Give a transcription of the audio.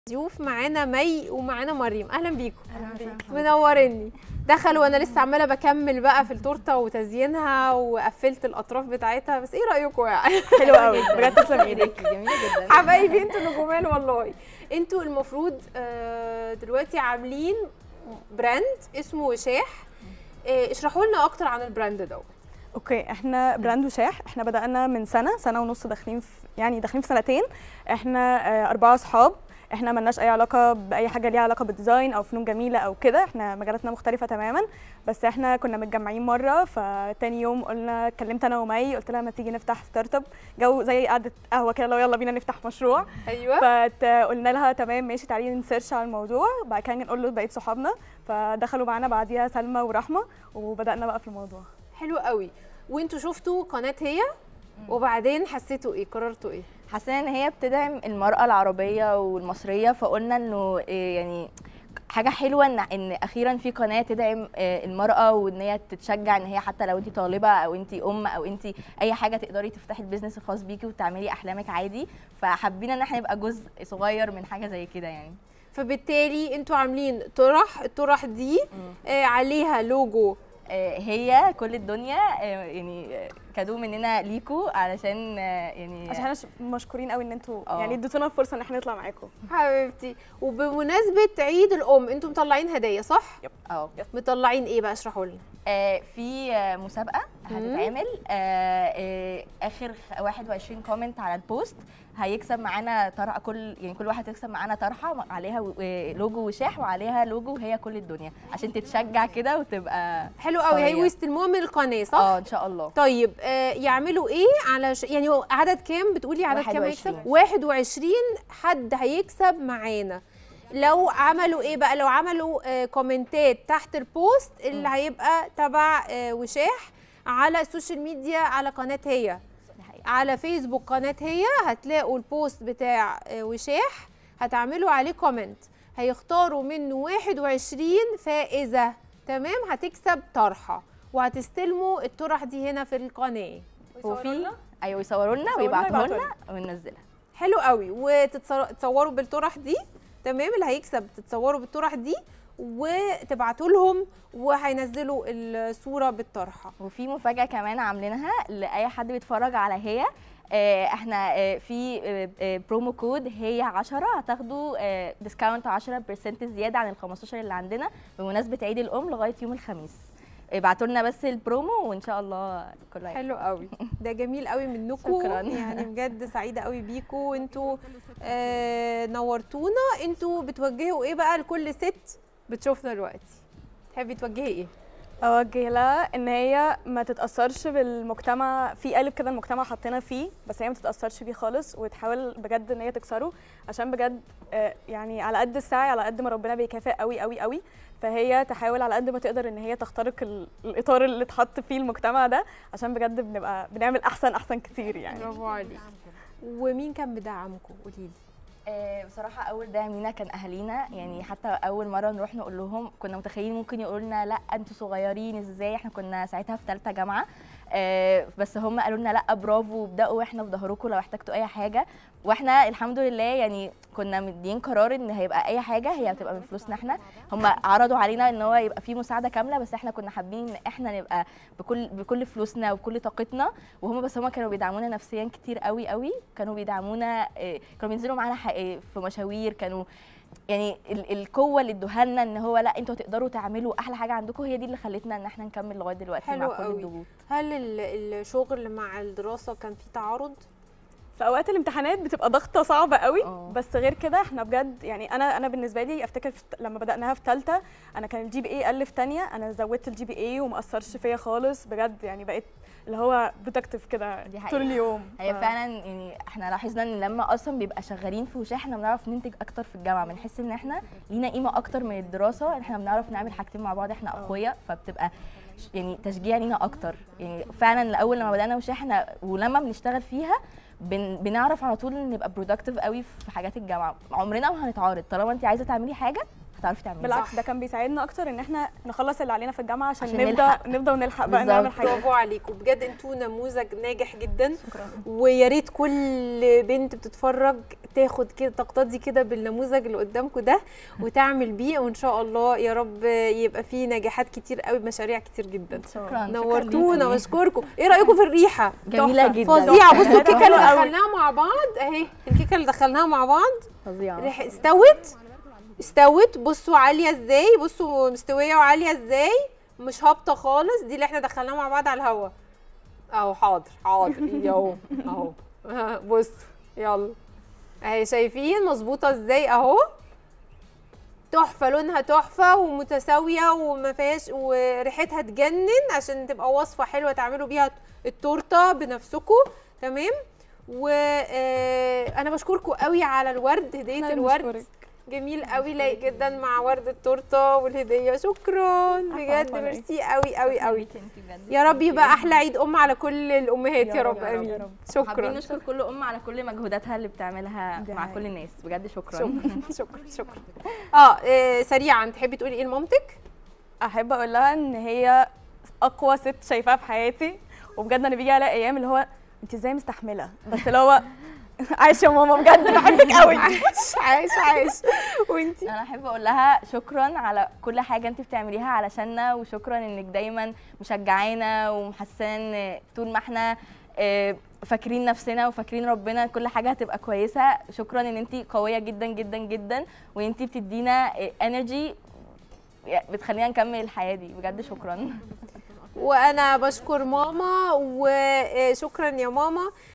ضيوف معانا مي ومعانا مريم. اهلا بيكم. اهلا بيك. منورني. دخلوا وانا لسه عماله بكمل بقى في التورته وتزيينها وقفلت الاطراف بتاعتها، بس ايه رايكم يعني؟ حلوه قوي بجد، تسلم ايدك، جميله جدا. حبايبي انتوا نجومان والله. انتوا المفروض دلوقتي عاملين براند اسمه وشاح. اشرحوا لنا اكتر عن البراند ده. اوكي، احنا براند وشاح، احنا بدأنا من سنة ونص، داخلين في سنتين. احنا 4 اصحاب، احنا ملناش اي علاقه باي حاجه ليها علاقه بالديزاين او فنون جميله او كده، احنا مجالاتنا مختلفه تماما. بس احنا كنا متجمعين مره، فتاني يوم قلنا، كلمت انا ومي قلت لها ما تيجي نفتح ستارت اب، جو زي قعده قهوه كده، لو يلا بينا نفتح مشروع. ايوه. فقلنا لها تمام ماشي، تعالي نسيرش على الموضوع. بعد كده نقول له بقيه صحابنا، فدخلوا معانا بعديها سلمى ورحمه، وبدانا بقى في الموضوع. حلو قوي. وانتوا شفتوا قناه هي وبعدين حسيتوا ايه؟ قررتوا ايه؟ حسينا ان هي بتدعم المرأة العربية والمصرية، فقلنا انه يعني حاجة حلوة ان اخيرا في قناة تدعم المرأة، وان هي تتشجع ان هي حتى لو انت طالبة او انت ام او انت اي حاجة تقدري تفتحي البيزنس الخاص بيكي وتعملي احلامك عادي. فحبينا ان احنا نبقى جزء صغير من حاجة زي كده يعني. فبالتالي انتوا عاملين طرح، الطرح دي عليها لوجو هي كل الدنيا، يعني كادو مننا ليكو، علشان يعني عشان احنا مشكورين قوي ان انتوا يعني اديتونا الفرصه ان احنا نطلع معاكم. حبيبتي. وبمناسبه عيد الام انتوا مطلعين هدايا صح؟ يب. مطلعين ايه بقى؟ اشرحوا لنا. في مسابقه هتتعمل، اخر 21 كومنت على البوست هيكسب معانا طرحه، كل واحد يكسب معانا طرحه عليها لوجو وشاح وعليها لوجو هي كل الدنيا، عشان تتشجع كده وتبقى حلو قوي. هيجوا يستلموها من القناه صح؟ ان شاء الله. طيب يعملوا ايه يعني عدد كام بتقولي؟ عدد كام هيكسب؟ 21 حد هيكسب معانا. لو عملوا ايه بقى؟ لو عملوا كومنتات تحت البوست اللي هيبقى تبع وشاح على السوشيال ميديا، على قناه هي، على فيسبوك قناه هي، هتلاقوا البوست بتاع وشاح، هتعملوا عليه كومنت، هيختاروا منه 21 فائزه، تمام؟ هتكسب طرحه وهتستلموا الطرح دي هنا في القناه. وفي يصوروا لنا ويبعتوها لنا وننزلها. حلو قوي. وتتصوروا بالطرح دي، تمام؟ اللي هيكسب تتصوروا بالطرح دي وتبعتوا لهم وهينزلوا الصوره بالطرحه. وفي مفاجاه كمان عاملينها لاي حد بيتفرج على هي، احنا في برومو كود هي 10 هتاخدوا ديسكاونت 10% زياده عن ال 15 اللي عندنا بمناسبه عيد الام لغايه يوم الخميس. ابعتوا لنا بس البرومو وان شاء الله كله حلو قوي. ده جميل قوي منكم. شكرا. يعني بجد سعيده قوي بيكم، وانتوا نورتونا. انتوا بتوجهوا ايه بقى لكل ست بتشوفنا دلوقتي؟ تحبي توجهي ايه؟ اوجه لها ان هي ما تتاثرش بالمجتمع، في قالب كده المجتمع حطينا فيه، بس هي ما تتاثرش بيه خالص، وتحاول بجد ان هي تكسره، عشان بجد يعني على قد السعي على قد ما ربنا بيكافئ قوي قوي قوي. فهي تحاول على قد ما تقدر ان هي تخترق الاطار اللي اتحط فيه المجتمع ده، عشان بجد بنعمل احسن كتير يعني. برافو عليك. ومين كان بيدعمكم؟ قولي لي. بصراحه اول داعم لينا كان اهالينا، يعني حتى اول مره نروح نقول لهم كنا متخيلين ممكن يقولوا لنا لا انتوا صغيرين ازاي، احنا كنا ساعتها في 3 جامعه، بس هم قالوا لنا لا برافو، ابداوا واحنا في ظهركم لو احتجتوا اي حاجه. واحنا الحمد لله يعني كنا مدين قرار ان هيبقى اي حاجه هي هتبقى من فلوسنا احنا. هم عرضوا علينا ان هو يبقى في مساعده كامله، بس احنا كنا حابين ان احنا نبقى بكل فلوسنا وبكل طاقتنا، بس هم كانوا بيدعمونا نفسيا كتير قوي قوي، كانوا بيدعمونا، كانوا بينزلوا معانا في مشاوير، كانوا يعني القوه اللي ادوها لنا ان هو لا انتوا تقدروا تعملوا احلى حاجه عندكم، هي دي اللي خلتنا ان احنا نكمل لغايه دلوقتي مع كل الضغوط. هل الشغل مع الدراسه كان فيه تعارض؟ في اوقات الامتحانات بتبقى ضغطه صعبه قوي، بس غير كده احنا بجد يعني انا بالنسبه لي افتكر لما بداناها في ثالثه، انا كان الجي بي اي قل في ثانيه، انا زودت الجي بي اي وما اثرش فيا خالص بجد، يعني بقيت اللي هو بروتكتيف كده طول اليوم. هي فعلا يعني احنا لاحظنا ان لما اصلا بيبقى شغالين في وشاح احنا بنعرف ننتج اكتر في الجامعه، بنحس ان احنا لينا قيمه اكتر من الدراسه، احنا بنعرف نعمل حاجتين مع بعض، احنا اقوياء، فبتبقى يعني تشجيع لينا اكتر. يعني فعلا الاول لما بدانا وشاح احنا ولما بنشتغل فيها بنعرف على طول نبقى برودكتيف قوي في حاجات الجامعه، عمرنا ما هنتعارض، طالما انت عايزه تعملي حاجه هتعرفي تعملي. بالعكس ده كان بيساعدنا اكتر ان احنا نخلص اللي علينا في الجامعه عشان نلحق. نبدا ونلحق بقى نعمل حاجه. برافو عليكم بجد، انتوا نموذج ناجح جدا. ويا ريت كل بنت بتتفرج تاخد كده تقتدي كده بالنموذج اللي قدامكم ده وتعمل بيه، وان شاء الله يا رب يبقى فيه نجاحات كتير قوي بمشاريع كتير جدا. شكرا، نورتونا واشكركم. ايه رايكم في الريحه؟ جميله جدا فظيعه. بصوا الكيكه اللي دخلناها مع بعض اهي، الكيكه اللي دخلناها مع بعض فظيعه، استوت. بصوا عاليه ازاي، بصوا مستويه وعاليه ازاي، مش هابطه خالص. دي اللي احنا دخلناها مع بعض على الهوا اهو. حاضر اهو اهو. بصوا يلا اهي، شايفين مظبوطه ازاي اهو، تحفه، لونها تحفه ومتساويه وما فيهاش، وريحتها تجنن عشان تبقى وصفه حلوه تعملوا بيها التورته بنفسكم. تمام. وانا بشكركم قوي على الورد، هديه الورد جميل قوي، لايق جدا مع ورد التورته والهديه. شكرا بجد، ميرسي قوي قوي قوي. يا رب يبقى احلى عيد على كل الامهات يا رب. امين. شكرا. حابين نشكر كل على كل مجهوداتها اللي بتعملها مع كل الناس، بجد شكرا. شكرا. سريعا تحبي تقولي ايه لمامتك؟ احب اقول لها ان هي اقوى ست شايفاها في حياتي، وبجد انا بيجي على ايام اللي هو انت ازاي مستحمله، بس اللي هو عايشه يا ماما بجد بحبك قوي. عايش. وانتي؟ انا احب اقول لها شكرا على كل حاجه انت بتعمليها علشاننا، وشكرا انك دايما مشجعانا ومحسسانا طول ما احنا فاكرين نفسنا وفاكرين ربنا كل حاجه هتبقى كويسه. شكرا ان انت قويه جدا جدا جدا، وان انت بتدينا انرجي بتخلينا نكمل الحياه دي، بجد شكرا. وانا بشكر ماما، وشكرا يا ماما